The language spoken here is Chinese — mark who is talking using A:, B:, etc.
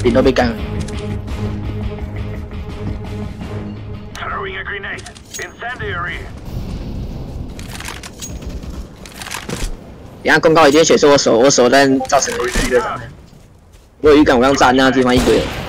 A: 顶都被干了。等下公告已经显示我手弹造成了一个伤害。我有预感，我刚炸那地方一堆了。